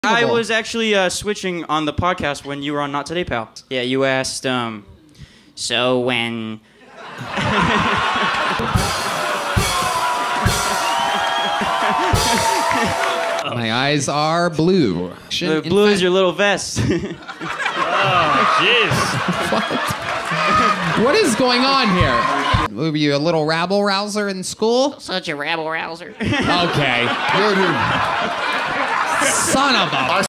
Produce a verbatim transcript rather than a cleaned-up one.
I was actually uh, switching on the podcast when you were on Not Today, Pal. Yeah, you asked, um, so when... My eyes are blue. The blue is your little vest. Oh, jeez. What? What is going on here? Were you a little rabble rouser in school? Such a rabble rouser. Okay. Son of a...